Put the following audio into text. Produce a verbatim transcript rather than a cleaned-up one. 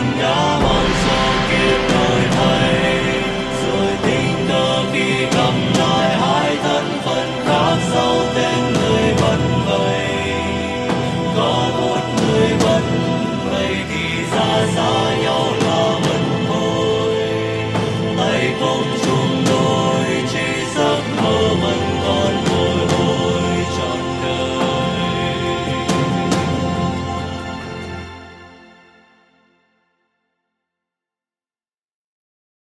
đã mang số kiếp đổi thay, rồi tình cờ khi gặp lại hai thân phận khác sau tên người vẫn vậy. Có một người vẫn vậy thì ra sao?